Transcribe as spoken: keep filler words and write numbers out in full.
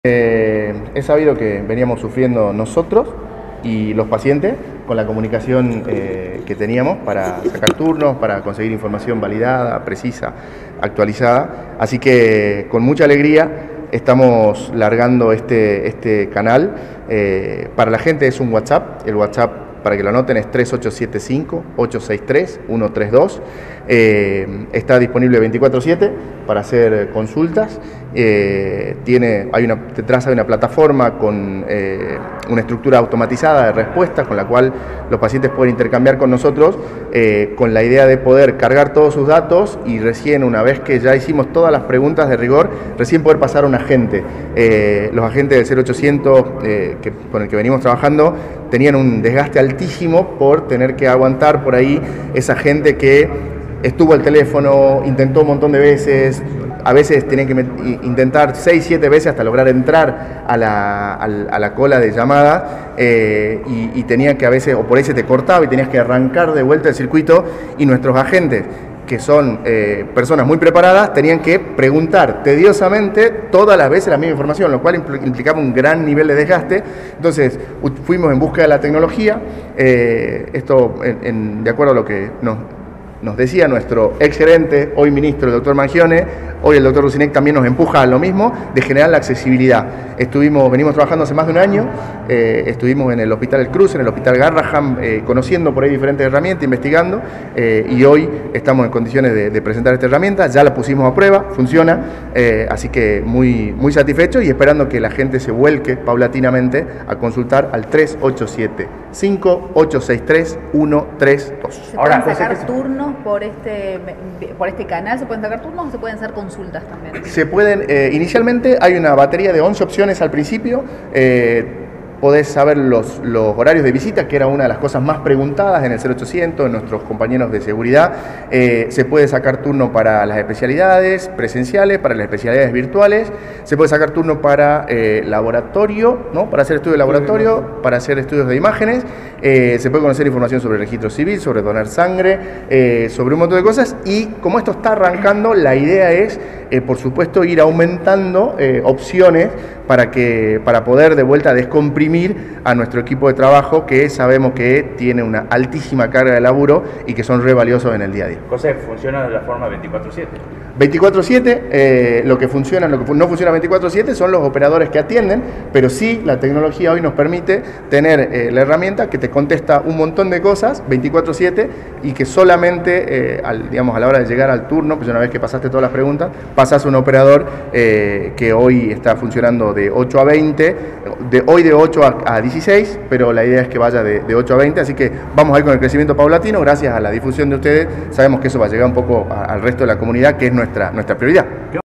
Eh, es sabido que veníamos sufriendo nosotros y los pacientes con la comunicación eh, que teníamos para sacar turnos, para conseguir información validada, precisa, actualizada. Así que con mucha alegría estamos largando este, este canal. Eh, para la gente es un WhatsApp, el WhatsApp para que lo anoten es tres ocho siete cinco, ocho seis tres, uno tres dos. Eh, está disponible veinticuatro siete para hacer consultas. Eh, tiene, hay una, detrás hay una plataforma con eh, una estructura automatizada de respuestas con la cual los pacientes pueden intercambiar con nosotros eh, con la idea de poder cargar todos sus datos y recién una vez que ya hicimos todas las preguntas de rigor, recién poder pasar a un agente. Eh, los agentes del cero ochocientos eh, que, con el que venimos trabajando tenían un desgaste altísimo por tener que aguantar por ahí esa gente que estuvo al teléfono, intentó un montón de veces, a veces tenían que intentar seis, siete veces hasta lograr entrar a la, a la, a la cola de llamada eh, y, y tenían que a veces, o por ahí se te cortaba y tenías que arrancar de vuelta el circuito y nuestros agentes, que son eh, personas muy preparadas, tenían que preguntar tediosamente todas las veces la misma información, lo cual implicaba un gran nivel de desgaste. Entonces fuimos en busca de la tecnología, eh, esto en, en, de acuerdo a lo que nos... Nos decía nuestro ex gerente, hoy ministro, el doctor Mangione, hoy el doctor Rusinek también nos empuja a lo mismo, de generar la accesibilidad. Estuvimos, venimos trabajando hace más de un año, eh, estuvimos en el Hospital El Cruz, en el Hospital Garrahan, eh, conociendo por ahí diferentes herramientas, investigando, eh, y hoy estamos en condiciones de, de presentar esta herramienta, ya la pusimos a prueba, funciona, eh, así que muy, muy satisfechos y esperando que la gente se vuelque paulatinamente a consultar al tres ocho siete cinco, ocho seis tres, uno tres dos. ¿Se pueden sacar turnos por este, por este canal? ¿Se pueden sacar turnos o se pueden hacer consultas también? Se pueden, eh, inicialmente hay una batería de once opciones al principio. Eh, Podés saber los, los horarios de visita, que era una de las cosas más preguntadas en el cero ochocientos, en nuestros compañeros de seguridad. Eh, se puede sacar turno para las especialidades presenciales, para las especialidades virtuales. Se puede sacar turno para eh, laboratorio, ¿no? Para hacer estudios de laboratorio, para hacer estudios de imágenes. Eh, se puede conocer información sobre el registro civil, sobre donar sangre, eh, sobre un montón de cosas. Y como esto está arrancando, la idea es, eh, por supuesto, ir aumentando eh, opciones para, que, para poder de vuelta descomprimir a nuestro equipo de trabajo, que sabemos que tiene una altísima carga de laburo y que son re valiosos en el día a día. José, ¿funciona de la forma veinticuatro siete? veinticuatro siete, eh, lo que funciona, lo que no funciona veinticuatro siete son los operadores que atienden, pero sí la tecnología hoy nos permite tener eh, la herramienta que te contesta un montón de cosas veinticuatro siete y que solamente, eh, al, digamos, a la hora de llegar al turno, pues una vez que pasaste todas las preguntas, pasas a un operador eh, que hoy está funcionando de ocho a veinte, de, hoy de ocho a dieciséis, pero la idea es que vaya de, de ocho a veinte, así que vamos a ir con el crecimiento paulatino, gracias a la difusión de ustedes, sabemos que eso va a llegar un poco a, al resto de la comunidad, que es nuestra, nuestra prioridad.